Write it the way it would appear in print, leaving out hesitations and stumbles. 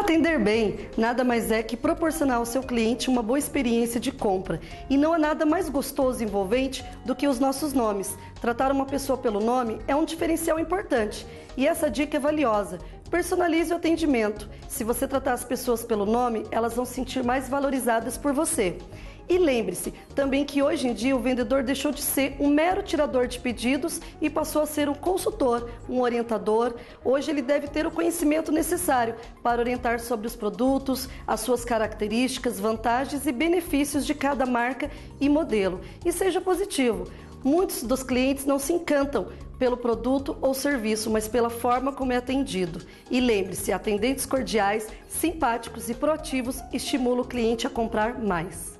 Atender bem nada mais é que proporcionar ao seu cliente uma boa experiência de compra. E não há nada mais gostoso e envolvente do que os nossos nomes. Tratar uma pessoa pelo nome é um diferencial importante. E essa dica é valiosa. Personalize o atendimento. Se você tratar as pessoas pelo nome, elas vão se sentir mais valorizadas por você. E lembre-se também que hoje em dia o vendedor deixou de ser um mero tirador de pedidos e passou a ser um consultor, um orientador. Hoje ele deve ter o conhecimento necessário para orientar sobre os produtos, as suas características, vantagens e benefícios de cada marca e modelo. E seja positivo. Muitos dos clientes não se encantam pelo produto ou serviço, mas pela forma como é atendido. E lembre-se, atendentes cordiais, simpáticos e proativos estimulam o cliente a comprar mais.